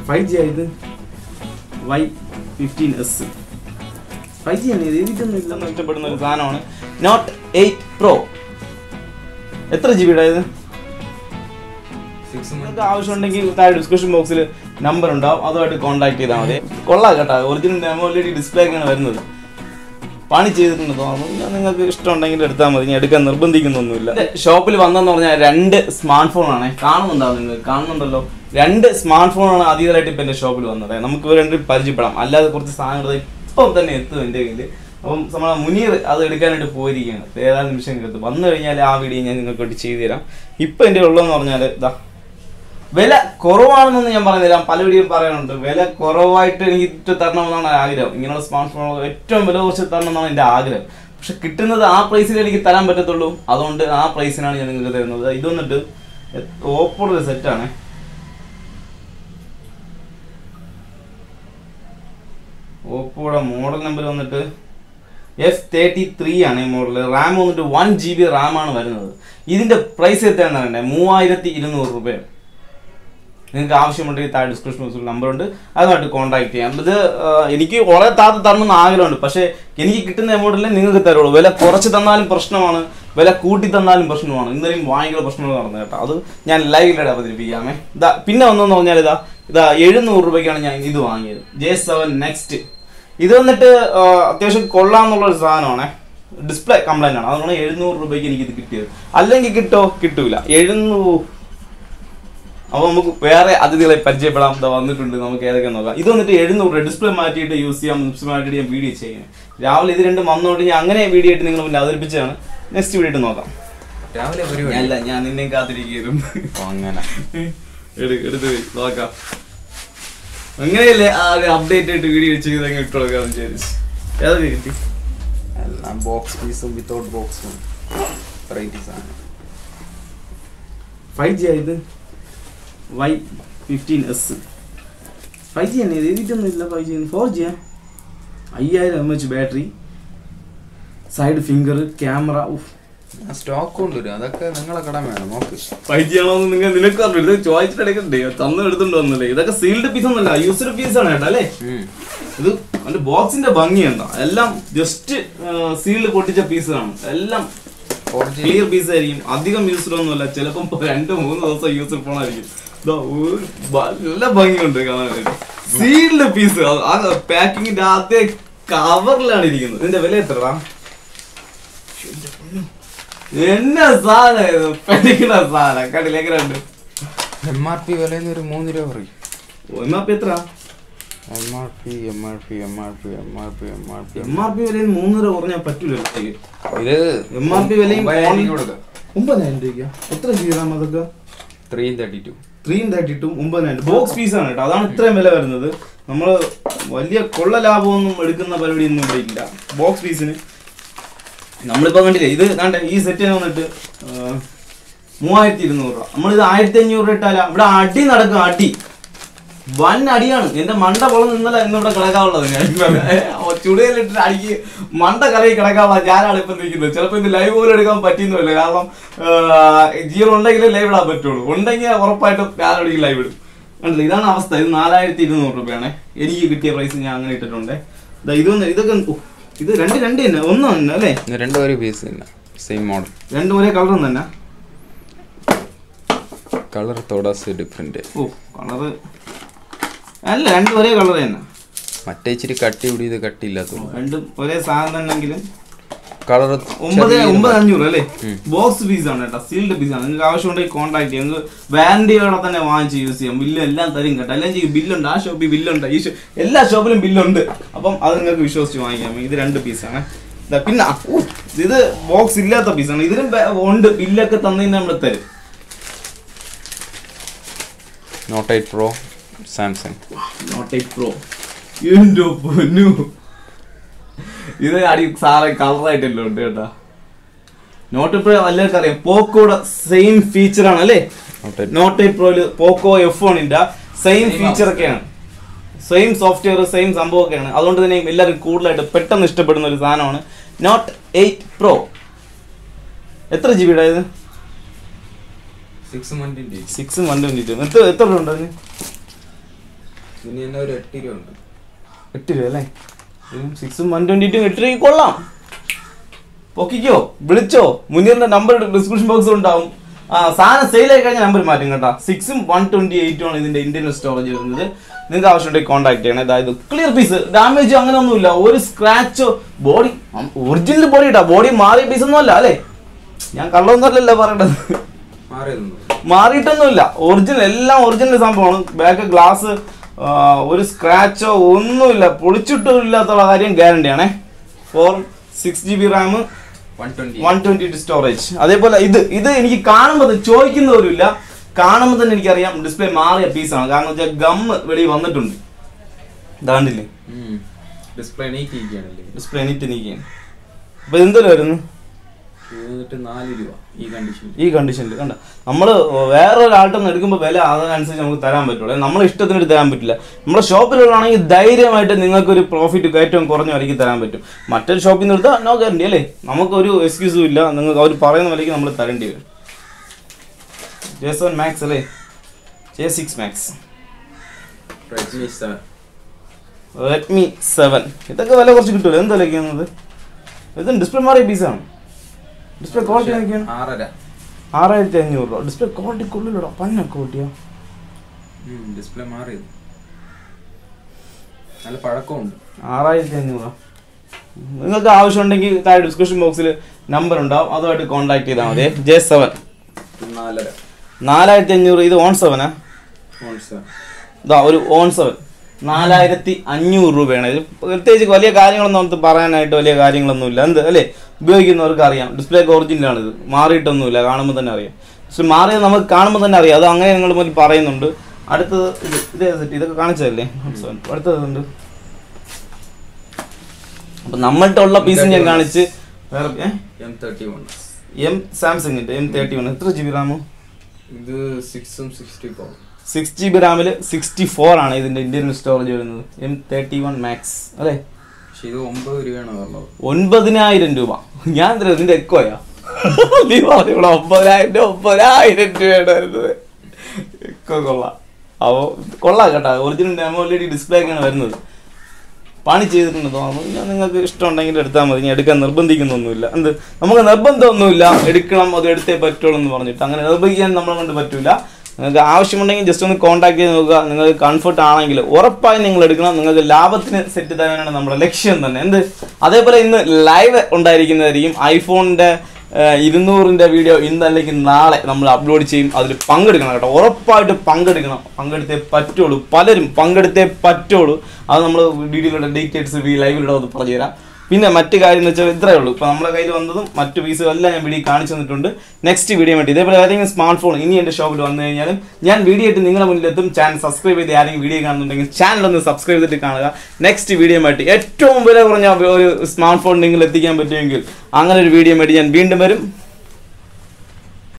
5G ഇത് Y15S 5G ആണ് ഇത് എഴുതിയിട്ടൊന്നും ഇഷ്ടപ്പെടുന്ന ഒരു സാധനമാണ്. നോട്ട് 8 Pro എത്ര GB ഇത്? നിങ്ങൾക്ക് ആവശ്യമുണ്ടെങ്കിൽ താഴെ ഡിസ്ക്രിപ്ഷൻ ബോക്സിൽ നമ്പർ ഉണ്ടാവും, അതുമായിട്ട് കോൺടാക്ട് ചെയ്താൽ മതി. കൊള്ളാം കേട്ടോ, ഒറിജിനൽ AMOLED ഡിസ്പ്ലേ ഒക്കെയാണ് വരുന്നത്. പണി ചെയ്തിട്ടുണ്ട് തോന്നുന്നു. നിങ്ങൾക്ക് ഇഷ്ടമുണ്ടെങ്കിൽ എടുത്താൽ മതി, ഞാൻ എടുക്കാൻ നിർബന്ധിക്കുന്നൊന്നുമില്ല. ഷോപ്പിൽ വന്നെന്ന് പറഞ്ഞാൽ 2 സ്മാർട്ട് ഫോണാണ്. കാണുന്നുണ്ടാവും, നിങ്ങൾ കാണുന്നുണ്ടല്ലോ. 2 സ്മാർട്ട് ഫോണാണ് ആദ്യമായിട്ട് ഇപ്പം എൻ്റെ ഷോപ്പിൽ വന്നത്. നമുക്ക് ഇവർ രണ്ടും പരിചയപ്പെടാം. അല്ലാതെ കുറച്ച് സാധനങ്ങൾ ഇപ്പം തന്നെ എത്തും എൻ്റെ കയ്യിൽ. അപ്പം നമ്മളെ മുനീർ അത് എടുക്കാനായിട്ട് പോയിരിക്കുകയാണ്. ഏതാനും നിമിഷങ്ങൾക്ക് വന്നു കഴിഞ്ഞാൽ ആ വീഡിയോ ഞാൻ നിങ്ങൾക്ക് ചെയ്തു തരാം. ഇപ്പം എൻ്റെ ഉള്ളതെന്ന് പറഞ്ഞാൽ ഇതാ, വില കുറവാണെന്നൊന്നും ഞാൻ പറഞ്ഞുതരാം. പല വീഡിയോ പറയാനുണ്ട്. വില കുറവായിട്ട് എനിക്ക് തരണമെന്നാണ് ആഗ്രഹം. ഇങ്ങനെയുള്ള സ്മാർട്ട് ഫോണുകൾ ഏറ്റവും വില കുറച്ച് തരണമെന്നാണ് എൻ്റെ ആഗ്രഹം. പക്ഷെ കിട്ടുന്നത് ആ പ്രൈസിൽ എനിക്ക് തരാൻ പറ്റത്തുള്ളൂ. അതുകൊണ്ട് ആ പ്രൈസിനാണ് ഞാൻ നിങ്ങൾക്ക് തരുന്നത്. ഇത് വന്നിട്ട് ഓപ്പോയുടെ ഒരു സെറ്റാണ്. ഓപ്പോയുടെ മോഡൽ നമ്പർ വന്നിട്ട് F33 ആണ് ഈ മോഡൽ. റാം വന്നിട്ട് 1 GB റാമാണ് വരുന്നത്. ഇതിൻ്റെ പ്രൈസ് എത്രയാണെന്ന് പറയണ്ടേ? 3200 രൂപയാണ്. നിങ്ങൾക്ക് ആവശ്യമുണ്ടെങ്കിൽ താഴെ ഡിസ്ക്രിപ്ഷൻ ബോക്സിൽ നമ്പറുണ്ട്, അതുമായിട്ട് കോൺടാക്ട് ചെയ്യാം. ഇത് എനിക്ക് വളരെ താഴ്ത്തി തരണമെന്ന് ആഗ്രഹമുണ്ട്. പക്ഷേ എനിക്ക് കിട്ടുന്ന എമൗണ്ടിലേ നിങ്ങൾക്ക് തരുള്ളൂ. വില കുറച്ച് തന്നാലും പ്രശ്നമാണ്, വില കൂട്ടി തന്നാലും പ്രശ്നമാണ്. ഇന്നലെയും ഭയങ്കര പ്രശ്നങ്ങൾ നടന്നു കേട്ടോ. അത് ഞാൻ ലൈവിലൂടെ അവതരിപ്പിക്കാമേ. ഇതാ പിന്നെ വന്നെന്ന് പറഞ്ഞാൽ ഇതാ 700 രൂപയ്ക്കാണ് ഞാൻ ഇത് വാങ്ങിയത്. J7 next. ഇത് വന്നിട്ട് അത്യാവശ്യം കൊള്ളാമെന്നുള്ളൊരു സാധനമാണ്. ഡിസ്പ്ലേ കംപ്ലൈൻ്റ് ആണ്, അതുകൊണ്ട് 700 രൂപയ്ക്ക് എനിക്കിത് കിട്ടിയത്. അല്ലെങ്കിൽ കിട്ടൂല 700. അപ്പോൾ നമുക്ക് വേറെ അതിഥികളെ പരിചയപ്പെടാം. വന്നിട്ടുണ്ട്, നമുക്ക് ഏതൊക്കെ നോക്കാം. ഇത് വന്നിട്ട് 700 ഡിസ്പ്ലേ മാറ്റിയിട്ട് യൂസ് ചെയ്യാം. ഡിസ്പ്ലേ മാറ്റിയിട്ട് ഞാൻ വീഡിയോ ചെയ്യാം. രാവിലെ ഇത് രണ്ടും വന്നുകൊണ്ട് ഞാൻ അങ്ങനെ വീഡിയോ ആയിട്ട് നിങ്ങൾ മുന്നേ അവതരിപ്പിച്ചാണ്. നെക്സ്റ്റ് വീഡിയോ ആയിട്ട് നോക്കാം. രാവിലെ അല്ല, ഞാൻ നിന്നെ കാത്തിരിക്കുന്നു. അങ്ങനെ എടുത്ത് നോക്കാം. അങ്ങനെയല്ലേ ആ ഒരു അപ്ഡേറ്റ് ആയിട്ട് വീഡിയോ ചെയ്ത് അങ്ങ് ഇട്ട് കൊടുക്കാമെന്ന് വിചാരിച്ചു. ഏതൊക്കെ കിട്ടി? എല്ലാം ബോക്സ് പീസും വിത്തൗട്ട് ബോക്സും വെറൈറ്റീസ് ആണ്. 5G ഇത് Y15S 5G ആണ് ഇത് എഴുതിയിട്ടൊന്നുമില്ല. 5G 4G 5000 mAh battery, side finger camera. Stock കൊണ്ടുവരും, അതൊക്കെ നിങ്ങളെ കടമ വേണം. നോക്ക് 5G ആണോന്ന് നിനക്ക് അറിയില്ല. ചോദിച്ചിട്ട് എടുക്കണ്ടേ? തന്നു എടുത്തോണ്ട് വന്നല്ലേ. ഇതൊക്കെ സീൽഡ് പീസ് ഒന്നല്ല, യൂസ്ഡ് പീസ് ആണ് കേട്ടോ അല്ലേ. ഇത് അതിന്റെ ബോക്സിന്റെ ഭംഗിയുണ്ടോ? എല്ലാം ജസ്റ്റ് സീൽഡ് പൊട്ടിച്ച പീസാണ്. എല്ലാം ക്ലിയർ പീസ് ആയിരിക്കും. അധികം യൂസ്ഡ് ഒന്നുമല്ല. ചിലപ്പം 2-3 ദിവസം യൂസ്ഡ് ഫോണായിരിക്കും. നല്ല ഭംഗിയുണ്ട് കാണാനായിട്ട്. സീൽഡ് പീസ്, ആ പാക്കിങ്ങിന്റെ ആദ്യ കവറിലാണ് ഇരിക്കുന്നത്. ഇതിന്റെ വില എത്രടാ? എന്നാ സാധനം പഠിക്കണ സാധനം കണ്ടില്ലേക്കുണ്ട്. MRP വിലന്ന് ഒരു 3 രൂപ പറയും. MRP എത്ര? MRP വിലയിൽ 3 രൂപ കുറഞ്ഞാൽ പറ്റൂലല്ലോ. ഇത് MRP വിലയും 9000 രൂപ. എത്ര GB അതൊക്കെ? 332 9000. ബോക്സ് പീസാണ് കേട്ടോ, അതാണ് ഇത്രയും വില വരുന്നത്. നമ്മൾ വലിയ കൊള്ള ലാഭമൊന്നും എടുക്കുന്ന പരിപാടിയൊന്നും ഇവിടെ ഇല്ല. ബോക്സ് പീസിന് നമ്മളിപ്പോൾ കണ്ടില്ലേ, ഇത് കണ്ടേ ഈ സെറ്റിന് വന്നിട്ട് 3200 രൂപ. നമ്മളിത് 1500 രൂപ ഇട്ടാലാ ഇവിടെ അടി നടക്കും. അടി വൻ അടിയാണ്. എന്റെ മണ്ട പൊളം നിന്നല്ല ഇന്നിവിടെ കിടക്കാനുള്ളത്. ഞാൻ ചുടുകല്ലിട്ടിട്ട് അടിക്ക് മണ്ട കലയിൽ കിടക്കാനുള്ള ഞാനാണ് ഇപ്പം നിൽക്കുന്നത്. ചിലപ്പോൾ ഇന്ന് ലൈവ് പോലും എടുക്കാൻ പറ്റുന്നില്ല. കാരണം ജിയോ ഉണ്ടെങ്കിലേ ലൈവ് ഇടാൻ പറ്റുള്ളൂ. ഉണ്ടെങ്കിൽ ഉറപ്പായിട്ടും ഞാനൊരു ലൈവ് ഇടും. കണ്ടില്ല, ഇതാണ് അവസ്ഥ. ഇത് 4200 രൂപയാണ് എനിക്ക് കിട്ടിയ പ്രൈസ്. ഞാൻ അങ്ങനെ ഇട്ടിട്ടുണ്ട്. ഇതൊക്കെ ഇത് രണ്ട് തന്നെ ഒന്നും തന്നെ അല്ലേ? രണ്ടും ഒരേ പീസ് തന്നെ, സെയിം മോഡൽ, രണ്ടും ഒരേ കളർ തന്നെ. കളർ തോടാസ് ഡിഫറെന്റ്. ഓ കളറ് അല്ല, രണ്ടും ഒരേ കളർ തന്നെ. മറ്റേ ഇച്ചിരി കട്ടി കൂടി, ഇത് കട്ടിയില്ലാത്ത. രണ്ടും ഒരേ സാധനം തന്നെങ്കിലും കളർ 9500 അല്ലേ? ബോക്സ് പീസ് ആണ് കേട്ടോ, സീൽഡ് പീസ് ആണ്. നിങ്ങൾക്ക് ആവശ്യമുണ്ടെങ്കിൽ കോൺടാക്ട് ചെയ്യാം. നിങ്ങൾക്ക് വാറന്റിയോടെ തന്നെ വാങ്ങിച്ച് യൂസ് ചെയ്യാം. ബില്ല് എല്ലാം തരും കേട്ടോ. അല്ലെങ്കിൽ ബില്ലുണ്ട്, ആ ഷോപ്പിൽ ബില്ലുണ്ട്, ഈ എല്ലാ ഷോപ്പിലും ബില്ലുണ്ട്. അപ്പം അത് നിങ്ങൾക്ക് വിശ്വസിച്ച് വാങ്ങിക്കാം. ഇത് 2 പീസാണ്. പിന്നെ ഇത് ബോക്സ് ഇല്ലാത്ത പീസാണ്. ഇതിനും ഉണ്ട്, ബില്ലൊക്കെ തന്നതിന് നമ്മൾ തരും. Note 8 Pro Samsung. Note 8 Pro. ഇത് അടി സാറെ കളറായിട്ടല്ലോ ഉണ്ട് കേട്ടാ. നോട്ട് പ്രോ എല്ലാവർക്കും അറിയാം. പോക്കോയുടെ സെയിം ഫീച്ചർ ആണ് അല്ലേ? നോട്ട് 8 പ്രോയില് പോക്കോ F1ന്റെ സെയിം ഫീച്ചർ ഒക്കെയാണ്, സെയിം സോഫ്റ്റ്വെയർ, സെയിം സംഭവമൊക്കെയാണ്. അതുകൊണ്ട് തന്നെ എല്ലാവരും കൂടുതലായിട്ട് പെട്ടെന്ന് ഇഷ്ടപ്പെടുന്ന ഒരു സാധനമാണ് നോട്ട് 8 Pro. എത്ര GB ഇത്? 6 128. എത്ര രൂപ ഉണ്ട് അതിന്? ഇതിന് തന്നെ ഒരു 8 രൂപ ഉണ്ട്. 8 രൂപ അല്ലേ? 6ഉം 120 8 രൂപയ്ക്ക് കൊള്ളാം. പൊക്കിക്കോ, വിളിച്ചോ. മുനീറിന്റെ നമ്പർ ഡിസ്ക്രിപ്ഷൻ ബോക്സിൽ ഉണ്ടാവും. സാധനം സെയിലായി കഴിഞ്ഞാൽ നമ്പർ മാറ്റും കേട്ടോ. 6ഉം 128 ആണ് ഇതിന്റെ ഇന്റർണൽ സ്റ്റോറേജ് വരുന്നത്. നിങ്ങൾക്ക് ആവശ്യമുണ്ടെങ്കിൽ കോൺടാക്ട് ചെയ്യണം. അതായത് ക്ലിയർ പീസ്, ഡാമേജോ അങ്ങനെ ഒന്നുമില്ല, ഒരു സ്ക്രാച്ചോ. ബോഡി ഒറിജിനൽ ബോഡി ഇട്ടാ, ബോഡി മാറിയ പീസ് ഒന്നും അല്ല അല്ലേ? ഞാൻ കള്ളൊന്നുമല്ലല്ലോ പറയണ്ടത്. മാറിയിട്ടൊന്നുമില്ല, ഒറിജിനൽ, എല്ലാം ഒറിജിനൽ സംഭവമാണ്. ബാക്ക് ഗ്ലാസ് ഒരു സ്ക്രാച്ചോ ഒന്നുമില്ല, പൊളിച്ചിട്ടും ഇല്ലാത്തുള്ള കാര്യം ഗ്യാരണ്ടി ആണേ. 6GB Ram, 128 storage. അതേപോലെ ഇത് എനിക്ക് കാണുമ്പോൾ ചോദിക്കുന്നവരില്ല, കാണുമ്പോൾ തന്നെ എനിക്കറിയാം ഡിസ്പ്ലേ മാറിയ പീസാണ്. കാരണം വെച്ചാൽ ഗമ്മ് വെളിയിൽ വന്നിട്ടുണ്ട്. ഇതാണ്ടില്ലേ ഡിസ്പ്ലേ എണീറ്റ് നീക്കുകയാണ്. അപ്പൊ എന്തൊരു വരുന്നു 4 രൂപ ഈ കണ്ടീഷനിൽ കണ്ട. നമ്മൾ വേറൊരാൾട്ടിൽ നിന്ന് എടുക്കുമ്പോൾ വില അതിനനുസരിച്ച് നമുക്ക് തരാൻ പറ്റുള്ളൂ. നമ്മളെ ഇഷ്ടത്തിന് തരാൻ പറ്റില്ല. നമ്മുടെ ഷോപ്പിലുള്ളതാണെങ്കിൽ ധൈര്യമായിട്ട് നിങ്ങൾക്കൊരു പ്രോഫിറ്റ് ഏറ്റവും കുറഞ്ഞ വിലയ്ക്ക് തരാൻ പറ്റും. മറ്റൊരു ഷോപ്പിൽ നിന്ന് എടുത്താൽ നോ ഗ്യാരണ്ടി അല്ലേ? നമുക്കൊരു എക്സ്ക്യൂസും ഇല്ല. നിങ്ങൾക്ക് അവർ പറയുന്ന വിലയ്ക്ക് നമ്മൾ തരേണ്ടി വരും. J7 Max അല്ലേ? J6 Max, Redmi 7 ഇതൊക്കെ വില കുറച്ച് കിട്ടുമല്ലോ. എന്ത് വിലയ്ക്കുന്നത്? ഇത് ഡിസ്പ്ലേ മാറിയ പീസാണ്. ഡിസ്പ്ലേ ക്വാളിറ്റി നോക്കിയാണ് 6500 രൂപ. ഡിസ്പ്ലേ ക്വാളിറ്റി കൊള്ളില്ലടാ, പന്ന ക്വാളിറ്റിയാ. ഡിസ്പ്ലേ മാറിയത് നല്ല പഴക്കമുണ്ട്. 6500 രൂപ. നിങ്ങൾക്ക് ആവശ്യമുണ്ടെങ്കിൽ താഴെ ഡിസ്ക്രിപ്ഷൻ ബോക്സിൽ നമ്പർ ഉണ്ടാവും, അതുമായിട്ട് കോൺടാക്ട് ചെയ്താൽ മതി. J7 4500. ഇത് ഓൺ 7 ഇതാ ഒരു ഓൺ 7 4500 രൂപയാണ്. ഇത് പ്രത്യേകിച്ച് വലിയ കാര്യങ്ങളൊന്നും നമുക്ക് പറയാനായിട്ട് വലിയ കാര്യങ്ങളൊന്നുമില്ല. എന്ത് അല്ലേ? ഉപയോഗിക്കുന്നവർക്ക് അറിയാം. ഡിസ്പ്ലേ ഒറിജിനലാണ്, ഇത് മാറിയിട്ടൊന്നുമില്ല, കാണുമ്പോൾ തന്നെ അറിയാം. പക്ഷെ മാറിയത് നമുക്ക് കാണുമ്പോൾ തന്നെ അറിയാം. അത് അങ്ങനെ നിങ്ങൾ മുന്നിൽ പറയുന്നുണ്ട്. അടുത്തത് ഇതേ സെറ്റ്, ഇതൊക്കെ കാണിച്ചതല്ലേ? അടുത്തതുണ്ട്. അപ്പം നമ്മൾട്ടുള്ള പീസ് ഞാൻ കാണിച്ച് വേറെ സാംസങ്ങിന്റെ M31 എത്ര GB റാമോ? ഇത് 6GB റാമിൽ 64 ആണ് ഇതിന്റെ ഇന്റർണൽ സ്റ്റോറേജ് വരുന്നത്. M31 Max അല്ലേ? ഇത് 9 രൂപയാണ് പറഞ്ഞത്. 9000 രൂപ. ഞാൻ എന്താ ഇതിന്റെ എക്കോയാ? നീ പറഞ്ഞു 9000 രൂപയാണ് വരുന്നത്. എക്കോ കൊള്ളാം. അപ്പോൾ കൊള്ളാം കേട്ടോ. ഒറിജിനൽ AMOLED ഡിസ്പ്ലേ ഒക്കെയാണ് വരുന്നത്. പണി ചെയ്തിട്ടുണ്ട് തോന്നുന്നു. ഞാൻ നിങ്ങൾക്ക് ഇഷ്ടമുണ്ടെങ്കിൽ എടുത്താൽ മതി. ഞാൻ എടുക്കാൻ നിർബന്ധിക്കുന്നൊന്നുമില്ല. എന്ത് നമുക്ക് നിർബന്ധമൊന്നുമില്ല എടുക്കണം, അത് എടുത്തേ പറ്റുള്ളൂ എന്ന് പറഞ്ഞിട്ട് അങ്ങനെ നിർബന്ധിക്കാൻ നമ്മളെ കൊണ്ട് പറ്റില്ല. നിങ്ങൾക്ക് ആവശ്യമുണ്ടെങ്കിൽ ജസ്റ്റ് ഒന്ന് കോൺടാക്ട് ചെയ്ത് നോക്കുക. നിങ്ങൾക്ക് കംഫർട്ട് ആണെങ്കിൽ ഉറപ്പായും നിങ്ങൾ എടുക്കണം. നിങ്ങൾക്ക് ലാഭത്തിന് സെറ്റ് തരാനാണ് നമ്മുടെ ലക്ഷ്യം തന്നെ. എന്ത് അതേപോലെ ഇന്ന് ലൈവ് ഉണ്ടായിരിക്കുന്നതായിരിക്കും. ഐഫോണിൻ്റെ 200ന്റെ വീഡിയോ ഇന്നല്ലെങ്കിൽ നാളെ നമ്മൾ അപ്ലോഡ് ചെയ്യും. അതിൽ പങ്കെടുക്കണം കേട്ടോ, ഉറപ്പായിട്ട് പങ്കെടുക്കണം. പങ്കെടുത്തേ പറ്റുള്ളൂ, പലരും പങ്കെടുത്തേ പറ്റുള്ളൂ. അത് നമ്മൾ വീഡിയോയിലുള്ള ഡീറ്റെയിൽസ് ലൈവിലൂടെ അത് പറഞ്ഞു തരാം. പിന്നെ മറ്റു കാര്യം എന്ന് വെച്ചാൽ ഇത്രയേ ഉള്ളൂ. ഇപ്പോൾ നമ്മുടെ കയ്യിൽ വന്നതും മറ്റു പീസുകളെല്ലാം ഞാൻ വീഡിയോ കാണിച്ചു തന്നിട്ടുണ്ട്. നെക്സ്റ്റ് വീഡിയോ വേണ്ടി ഇതേപോലെ ഏതെങ്കിലും സ്മാർട്ട് ഫോൺ ഇനി എൻ്റെ ഷോപ്പിൽ വന്നു കഴിഞ്ഞാലും ഞാൻ വീഡിയോ ആയിട്ട് നിങ്ങളുടെ മുന്നിലെത്തും. ചാനൽ സബ്സ്ക്രൈബ് ചെയ്ത് ആരെങ്കിലും വീഡിയോ കാണുന്നുണ്ടെങ്കിൽ ചാനൽ ഒന്ന് സബ്സ്ക്രൈബ് ചെയ്തിട്ട് കാണുക. നെക്സ്റ്റ് വീഡിയോ ആയിട്ട് ഏറ്റവും വില കുറഞ്ഞ ഒരു സ്മാർട്ട് ഫോൺ നിങ്ങൾ എത്തിക്കാൻ പറ്റുമെങ്കിൽ അങ്ങനെ ഒരു വീഡിയോ ആയിട്ട് ഞാൻ വീണ്ടും വരും.